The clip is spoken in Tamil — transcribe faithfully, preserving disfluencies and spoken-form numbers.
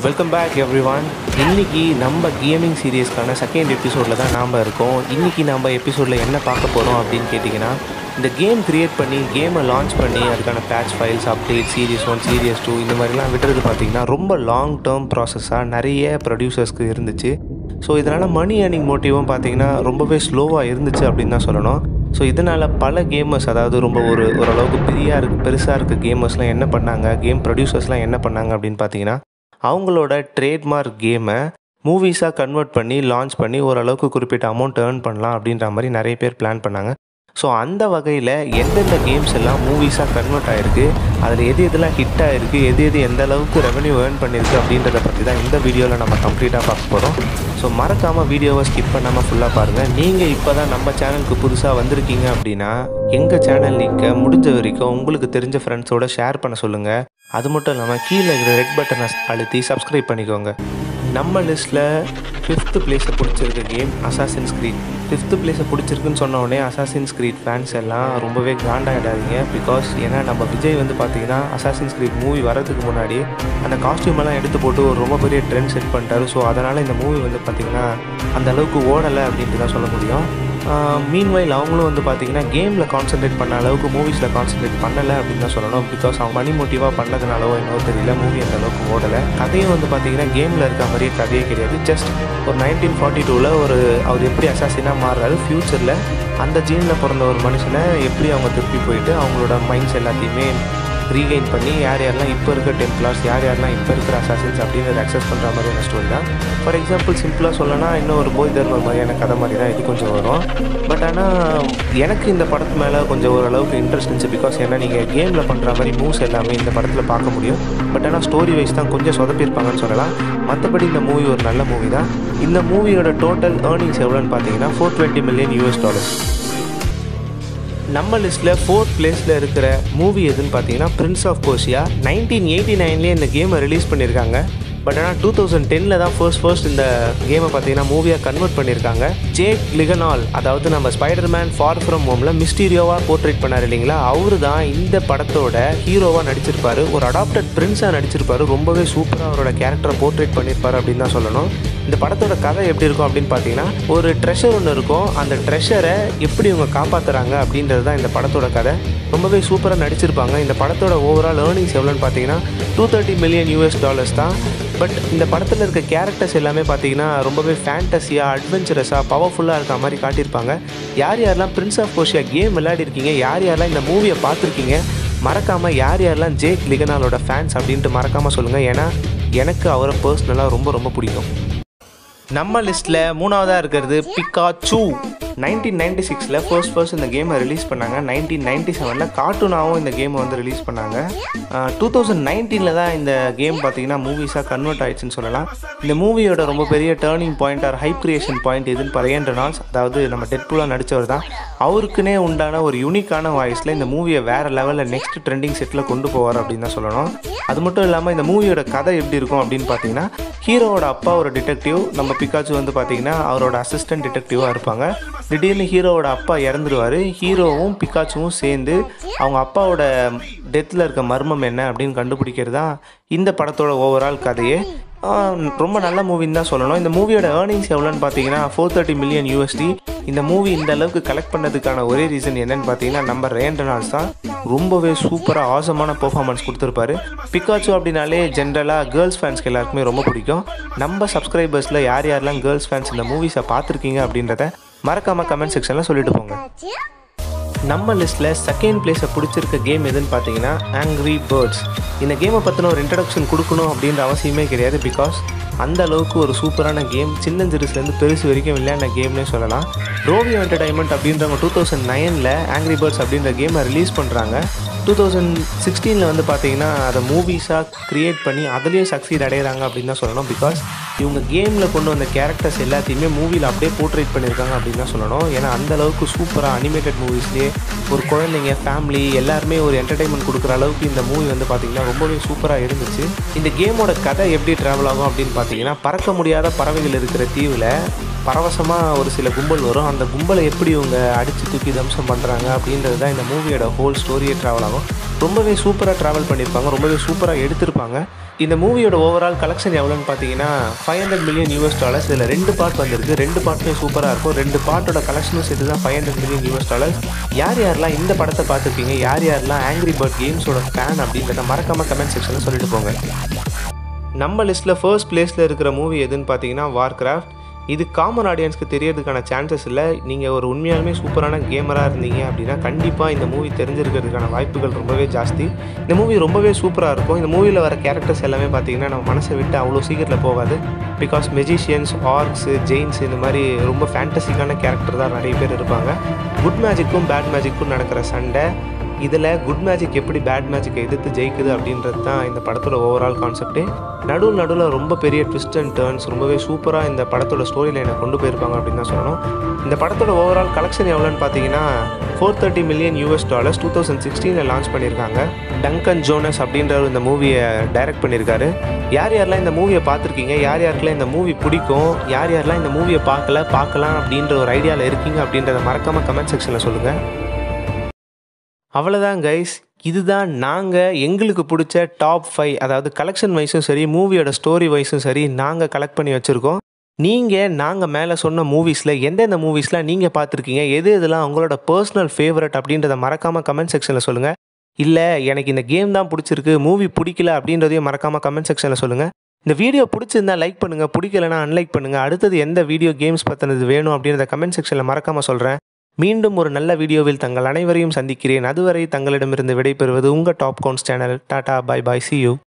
Welcome back everyone. இன்றைக்கி நம்ம கேமிங் சீரீஸ்க்கான செகண்ட் எபிசோடில் தான் நாம் இருக்கோம். இன்றைக்கி நம்ம எபிசோடில் என்ன பார்க்க போகிறோம் அப்படின்னு கேட்டிங்கன்னா, இந்த கேம் க்ரியேட் பண்ணி கேமை லான்ச் பண்ணி அதுக்கான patch files update series one series two இந்த மாதிரிலாம் விடுறது பார்த்திங்கன்னா ரொம்ப லாங் டேர்ம் ப்ராசஸாக நிறைய ப்ரொடியூசர்ஸ்க்கு இருந்துச்சு. ஸோ இதனால் மணி ஏர்னிங் மோட்டிவும் பார்த்திங்கன்னா ரொம்பவே ஸ்லோவாக இருந்துச்சு அப்படின்னு தான் சொல்லணும். ஸோ இதனால் பல கேமர்ஸ், அதாவது ரொம்ப ஒரு ஓரளவுக்கு பெரியாக இருக்குது பெருசாக இருக்க கேமர்ஸ்லாம் என்ன பண்ணாங்க, கேம் ப்ரொடியூசர்ஸ்லாம் என்ன பண்ணாங்க அப்படின்னு பார்த்தீங்கன்னா, அவங்களோட ட்ரேட்மார்க் கேமை மூவிஸாக கன்வெர்ட் பண்ணி லான்ச் பண்ணி ஓரளவுக்கு குறிப்பிட்ட அமௌண்ட் ஏர்ன் பண்ணலாம் அப்படின்ற மாதிரி நிறைய பேர் பிளான் பண்ணாங்க. ஸோ அந்த வகையில் எந்தெந்த கேம்ஸ் எல்லாம் மூவிஸாக கன்வெர்ட் ஆகிருக்கு, அதில் எது எதெல்லாம் ஹிட் ஆகிருக்கு, எது எது எந்த அளவுக்கு ரெவன்யூ ஏர்ன் பண்ணியிருக்கு அப்படின்றத பற்றி தான் இந்த வீடியோவில் நம்ம கம்ப்ளீட்டாக பார்க்க போகிறோம். ஸோ மறக்காமல் வீடியோவை ஸ்கிப் பண்ணாமல் ஃபுல்லாக பாருங்கள். நீங்கள் இப்போ தான் நம்ம சேனலுக்கு புதுசாக வந்திருக்கீங்க அப்படின்னா எங்கள் சேனல் லிங்கை முடிஞ்ச வரைக்கும் உங்களுக்கு தெரிஞ்ச ஃப்ரெண்ட்ஸோடு ஷேர் பண்ண சொல்லுங்கள். அது மட்டும் இல்லாமல் கீழே இருக்கிற ரெட் பட்டனை அழுத்தி சப்ஸ்கிரைப் பண்ணிக்கோங்க. நம்ம லிஸ்ட்டில் ஃபிஃப்த்து பிளேஸை பிடிச்சிருக்க கேம் அசாசின்ஸ் க்ரீட். ஃபிஃப்த்து பிளேஸை பிடிச்சிருக்குன்னு சொன்ன உடனே அசாசின்ஸ் க்ரீட் ஃபேன்ஸ் எல்லாம் ரொம்பவே கிராண்டாகிடாதீங்க. பிகாஸ் ஏன்னா நம்ம விஜய் வந்து பார்த்திங்கன்னா அசாசின்ஸ் க்ரீட் மூவி வரதுக்கு முன்னாடி அந்த காஸ்டியூம் எல்லாம் எடுத்து போட்டு ஒரு ரொம்ப பெரிய ட்ரெண்ட் செட் பண்ணிட்டாரு. ஸோ அதனால் இந்த மூவி வந்து பார்த்திங்கன்னா அந்த அளவுக்கு ஓடலை அப்படின்ட்டு தான் சொல்ல முடியும். மீன்வைல் அவங்களும் வந்து பார்த்திங்கன்னா கேமில் கான்சன்ட்ரேட் பண்ண அளவுக்கு மூவிஸில் கான்சன்ட்ரேட் பண்ணலை அப்படின்னு தான் சொல்லணும். பிகாஸ் அவங்க மணி மோட்டிவாக பண்ணதுனாலவோ என்னவோ தெரியல, மூவி அந்த அளவுக்கு ஓடலை. கதையும் வந்து பார்த்திங்கன்னா கேமில் இருக்க மாதிரியே கதையே கிடையாது. ஜஸ்ட் ஒரு நைன்டீன் ஃபார்ட்டி டூவில் ஒரு அவர் எப்படி அசாசினாக மாறுறாரு, ஃப்யூச்சரில் அந்த ஜீனில் பிறந்த ஒரு மனுஷனை எப்படி அவங்க திருப்பி போயிட்டு அவங்களோட மைண்ட்ஸ் எல்லாத்தையுமே ரீகெயின் பண்ணி யார் யாரெல்லாம் இப்போ இருக்க டெம்ப்ளார்ஸ், யார் யாரெல்லாம் இப்போ இருக்கிற அசாசின்ஸ் அப்படின்றத அக்சஸ் பண்ணுற மாதிரியான ஸ்டோரி தான். ஃபார் எக்ஸாம்பிள் சிம்பிளாக சொல்லணும்னா இன்னும் ஒரு போய் தர்மர் மாதிரியான கதை மாதிரி தான் இது கொஞ்சம் வரும். பட் ஆனால் எனக்கு இந்த படத்து மேலே கொஞ்சம் ஓரளவுக்கு இன்ட்ரெஸ்ட் இருந்துச்சு. பிகாஸ் ஏன்னா நீங்கள் கேமில் பண்ணுற மாதிரி மூவ்ஸ் எல்லாமே இந்த படத்தில் பார்க்க முடியும். பட் ஆனால் ஸ்டோரி வைஸ் தான் கொஞ்சம் சொதப்பியிருப்பாங்கன்னு சொல்லலாம். மற்றபடி இந்த மூவி ஒரு நல்ல மூவி தான். இந்த மூவியோட டோட்டல் ஏர்னிங்ஸ் எவ்வளோன்னு பார்த்தீங்கன்னா four twenty million US dollars. நம்ம லிஸ்ட்டில் ஃபோர்த் பிளேஸில் இருக்கிற மூவி எதுன்னு பார்த்தீங்கன்னா Prince of Persia. Nineteen eighty நைன்லேயே இந்த கேமை ரிலீஸ் பண்ணியிருக்காங்க. பட் ஆனால் டூ தௌசண்ட் டெனில் தான் ஃபர்ஸ்ட் ஃபர்ஸ்ட் இந்த கேமை பார்த்தீங்கன்னா மூவியாக கன்வெர்ட் பண்ணியிருக்காங்க. ஜேக் லிகனால், அதாவது நம்ம ஸ்பைடர்மேன் ஃபார் ஃப்ரம் ஹோமில் மிஸ்டீரியோவாக போர்ட்ரேட் பண்ணார் இல்லைங்களா, அவரு தான் இந்த படத்தோட ஹீரோவாக நடிச்சிருப்பார். ஒரு அடாப்டட் பிரின்ஸாக நடிச்சிருப்பார். ரொம்பவே சூப்பராக அவரோட கேரக்டரை போர்ட்ரேட் பண்ணியிருப்பார் அப்படின்னு தான் சொல்லணும். இந்த படத்தோட கதை எப்படி இருக்கும் அப்படின்னு பார்த்தீங்கன்னா, ஒரு ட்ரெஷர் ஒன்று இருக்கும். அந்த ட்ரெஷரை எப்படி இவங்க காப்பாற்றுறாங்க அப்படின்றது தான் இந்த படத்தோட கதை. ரொம்பவே சூப்பராக நடிச்சிருப்பாங்க. இந்த படத்தோட ஓவரால் ஏர்னிங்ஸ் எவ்வளோன்னு பார்த்தீங்கன்னா two thirty million US dollars தான். பட் இந்த படத்தில் இருக்க கேரக்டர்ஸ் எல்லாமே பார்த்தீங்கன்னா ரொம்பவே ஃபேண்டஸியாக, அட்வென்ச்சரஸாக, பவர்ஃபுல்லாக இருக்க மாதிரி காட்டியிருப்பாங்க. யார் யாரெல்லாம் பிரின்ஸ் ஆஃப் பெர்சியா கேம் விளையாடிருக்கீங்க, யார் யாரெல்லாம் இந்த மூவியை பார்த்துருக்கீங்க, மறக்காமல் யார் யாரெல்லாம் ஜேக் லிகனாலோட ஃபேன்ஸ் அப்படின்ட்டு மறக்காமல் சொல்லுங்கள். ஏன்னா எனக்கு அவரை பர்சனலாக ரொம்ப ரொம்ப பிடிக்கும். நம்ம லிஸ்ட்டில் மூணாவதாக இருக்கிறது பிக்காச்சு. நைன்டீன் நைன்டி சிக்ஸில் ஃபர்ஸ்ட் ஃபர்ஸ்ட் இந்த கேமை ரிலீஸ் பண்ணாங்க. நைன்டீன் நைன்டி செவனில் கார்ட்டூனாகவும் இந்த கேமை வந்து ரிலீஸ் பண்ணாங்க. டூ தௌசண்ட் நைன்டீனில் தான் இந்த கேம் பார்த்திங்கன்னா மூவிஸாக கன்வெர்ட் ஆகிடுச்சுன்னு சொல்லலாம். இந்த மூவியோட ரொம்ப பெரிய turning point or hype creation point எதுன்னு ரயன் ரெனால்ட்ஸ், அதாவது நம்ம டெட்பூலாக நடித்தவர் தான். அவருக்குன்னே உண்டான ஒரு யூனிக்கான வாய்ஸில் இந்த மூவியை வேறு லெவலில் நெக்ஸ்ட் ட்ரெண்டிங் செட்டில் கொண்டு போவார் அப்படின்னு தான் சொல்லணும். அது மட்டும் இல்லாமல் இந்த மூவியோட கதை எப்படி இருக்கும் அப்படின்னு பார்த்தீங்கன்னா, ஹீரோவோட அப்பா ஒரு டிடெக்டிவ், நம்ம பிக்காச்சு வந்து பார்த்திங்கன்னா அவரோட அசிஸ்டன்ட் டிடெக்டிவாக இருப்பாங்க. திடீர்னு ஹீரோவோட அப்பா இறந்துருவார். ஹீரோவும் பிக்காச்சுவும் சேர்ந்து அவங்க அப்பாவோட டெத்தில் இருக்க மர்மம் என்ன அப்படின்னு கண்டுபிடிக்கிறது தான் இந்த படத்தோட ஓவரால் கதையே. ரொம்ப நல்ல மூவின்னு தான் சொல்லணும். இந்த மூவியோட ஏர்னிங்ஸ் எவ்வளோன்னு பார்த்தீங்கன்னா ஃபோர் தேர்ட்டி மில்லியன் யூஎஸ்டி. இந்த மூவி இந்த அளவுக்கு கலெக்ட் பண்ணதுக்கான ஒரே ரீசன் என்னன்னு பார்த்தீங்கன்னா நம்ம ரயன் ரெனால்ட்ஸ் தான். ரொம்பவே சூப்பராக ஆசமான பெர்ஃபார்மன்ஸ் கொடுத்துருப்பாரு. பிக்காச்சு அப்படின்னாலே ஜென்ரலாக கேர்ள்ஸ் ஃபேன்ஸ்க்கு எல்லாருக்குமே ரொம்ப பிடிக்கும். நம்ம சப்ஸ்கிரைபர்ஸில் யார் யாரெல்லாம் கேர்ள்ஸ் ஃபேன்ஸ் இந்த மூவிஸை பார்த்துருக்கீங்க அப்படின்றத மறக்காமல் கமெண்ட் செக்ஷனில் சொல்லிட்டு போங்க. நம்ம லிஸ்ட்டில் செகண்ட் பிளேஸை பிடிச்சிருக்க கேம் எதுன்னு பார்த்தீங்கன்னா ஆங்க்ரி பேர்ட்ஸ். இந்த கேமை பற்றின ஒரு இன்ட்ரடக்ஷன் கொடுக்கணும் அப்படின்ற அவசியமே கிடையாது. பிகாஸ் அந்த அளவுக்கு ஒரு சூப்பரான கேம், சின்னஞ்சிறுசுலேருந்து பெருசு வரைக்கும் விளையாடின கேம்னே சொல்லலாம். ரோவியோ என்டர்டைன்மெண்ட் அப்படின்றவங்க டூ தௌசண்ட் நைனில் ஆங்க்ரி பேர்ட்ஸ் அப்படின்ற கேமை ரிலீஸ் பண்ணுறாங்க. டூ தௌசண்ட் சிக்ஸ்டீனில் வந்து பார்த்திங்கன்னா அதை மூவிஸாக க்ரியேட் பண்ணி அதுலேயும் சக்சீட் அடைகிறாங்க அப்படின்னு தான் சொல்லணும். பிகாஸ் இவங்க கேமில் கொண்டு வந்த கேரக்டர்ஸ் எல்லாத்தையுமே மூவியில் அப்படியே போர்ட்ரேட் பண்ணியிருக்காங்க அப்படின்னு தான் சொல்லணும். ஏன்னா அந்தளவுக்கு சூப்பராக அனிமேட்டட் மூவிஸ்லேயே ஒரு குழந்தைங்க, ஃபேமிலி எல்லாருமே ஒரு என்டர்டைன்மெண்ட் கொடுக்குற அளவுக்கு இந்த மூவி வந்து பார்த்திங்கன்னா ரொம்பவே சூப்பராக இருந்துச்சு. இந்த கேமோட கதை எப்படி ட்ராவல் ஆகும் அப்படின்னு பார்த்தீங்கன்னா, பறக்க முடியாத பறவைகள் இருக்கிற தீவில் பரவசமாக ஒரு சில கும்பல் வரும். அந்த கும்பலை எப்படி இவங்க அடித்து தூக்கி தம்சம் பண்ணுறாங்க அப்படின்றது தான் இந்த மூவியோட ஹோல் ஸ்டோரியே ட்ராவல் ஆகும். ரொம்பவே சூப்பராக ட்ராவல் பண்ணியிருப்பாங்க, ரொம்பவே சூப்பராக எடுத்திருப்பாங்க. இந்த மூவியோட ஓவரால் கலெக்ஷன் எவ்வளோன்னு பார்த்தீங்கன்னா five hundred million US dollars. இதில் ரெண்டு பார்ட் வந்திருக்கு, ரெண்டு பார்ட்டுமே சூப்பராக இருக்கும். ரெண்டு பார்ட்டோட கலெக்ஷனும் சேர்த்து தான் five hundred million US dollars. யார் யாரெல்லாம் இந்த படத்தை பார்த்துருக்கீங்க, யார் யாரெல்லாம் ஆங்கிரி பேர்ட் கேம்ஸோட ஃபேன் அப்படின்றத மறக்காமல் கமெண்ட் செக்ஷனில் சொல்லிட்டு போங்க. நம்ம லிஸ்ட்டில் ஃபர்ஸ்ட் பிளேஸில் இருக்கிற மூவி எதுன்னு பார்த்தீங்கன்னா வார் கிராஃப்ட். இது காமன் ஆடியன்ஸ்க்கு தெரியறதுக்கான சான்சஸ் இல்லை. நீங்கள் ஒரு உண்மையாலுமே சூப்பரான கேமராக இருந்தீங்க அப்படின்னா கண்டிப்பாக இந்த மூவி தெரிஞ்சிருக்கிறதுக்கான வாய்ப்புகள் ரொம்பவே ஜாஸ்தி. இந்த மூவி ரொம்பவே சூப்பராக இருக்கும். இந்த மூவியில் வர கேரக்டர்ஸ் எல்லாமே பார்த்தீங்கன்னா நம்ம மனசை விட்டு அவ்வளோ சீக்கிரத்தில் போகாது. பிகாஸ் மெஜிஷியன்ஸ், ஆர்க்ஸு, ஜெயின்ஸ் இந்த மாதிரி ரொம்ப ஃபேண்டசிக்கான கேரக்டர் தான் நிறைய பேர் இருப்பாங்க. குட் மேஜிக்கும் பேட் மேஜிக்கும் நடக்கிற சண்டை, இதில் குட் மேஜிக் எப்படி பேட் மேஜிக்கை எதிர்த்து ஜெயிக்குது அப்படின்றது தான் இந்த படத்தோட ஓவரால் கான்செப்ட்டு. நடுவில் நடுவில் ரொம்ப பெரிய ட்விஸ்ட் அண்ட் டர்ன்ஸ், ரொம்பவே சூப்பராக இந்த படத்தோட ஸ்டோரி லைனை கொண்டு போயிருப்பாங்க அப்படின்னு தான் சொல்லணும். இந்த படத்தோட ஓவரால் கலெக்ஷன் எவ்வளோன்னு பார்த்தீங்கன்னா four thirty million US dollars two thousand சிக்ஸ்டீனில் லான்ச் பண்ணியிருக்காங்க. டங்கன் ஜோனஸ் அப்படின்றவர் இந்த மூவியை டைரக்ட் பண்ணியிருக்காரு. யார் யாரெல்லாம் இந்த மூவியை பார்த்துருக்கீங்க, யார் யாருக்கெல்லாம் இந்த மூவி பிடிக்கும், யார் யாரெல்லாம் இந்த மூவியை பார்க்கல பார்க்கலாம் அப்படின்ற ஒரு ஐடியாவில் இருக்கீங்க அப்படின்றத மறக்காமல் கமெண்ட் செக்ஷனில் சொல்லுங்கள். அவ்வளோதான் கைஸ், இதுதான் நாங்கள் எங்களுக்கு பிடிச்ச டாப் ஃபைவ், அதாவது கலெக்ஷன் வைஸும் சரி மூவியோட ஸ்டோரி வைஸும் சரி நாங்கள் கலெக்ட் பண்ணி வச்சுருக்கோம். நீங்கள் நாங்கள் மேலே சொன்ன மூவிஸில் எந்தெந்த மூவிஸ்லாம் நீங்கள் பார்த்துருக்கீங்க, எது இதெல்லாம் உங்களோட பர்சனல் ஃபேவரட் அப்படின்றத மறக்காமல் கமெண்ட் செக்ஷனில் சொல்லுங்கள். இல்லை எனக்கு இந்த கேம் தான் பிடிச்சிருக்கு, மூவி பிடிக்கல அப்படின்றதையும் மறக்காமல் கமெண்ட் செக்ஷனில் சொல்லுங்கள். இந்த வீடியோ பிடிச்சிருந்தா லைக் பண்ணுங்கள், பிடிக்கலனா அன்லைக் பண்ணுங்கள். அடுத்தது எந்த வீடியோ கேம்ஸ் பற்றினது வேணும் அப்படின்றத கமெண்ட் செக்ஷனில் மறக்காமல் சொல்கிறேன். மீண்டும் ஒரு நல்ல வீடியோவில் தங்கள் அனைவரையும் சந்திக்கிறேன். அதுவரை தங்களிடமிருந்து விடைபெறுவது உங்கள் டாப் கவுன்ஸ் channel. Tata, bye bye, see you.